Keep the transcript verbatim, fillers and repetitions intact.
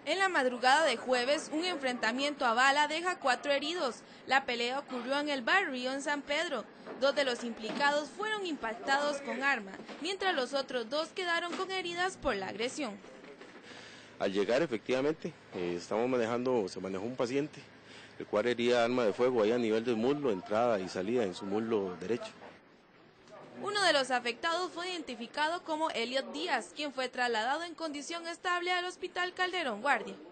En la madrugada de jueves, un enfrentamiento a bala deja cuatro heridos. La pelea ocurrió en el barrio en San Pedro. Dos de los implicados fueron impactados con arma, mientras los otros dos quedaron con heridas por la agresión. Al llegar, efectivamente, eh, estamos manejando, se manejó un paciente, el cual hería arma de fuego ahí a nivel del muslo, entrada y salida en su muslo derecho. Uno de los afectados fue identificado como Elliot Díaz, quien fue trasladado en condición estable al Hospital Calderón Guardia.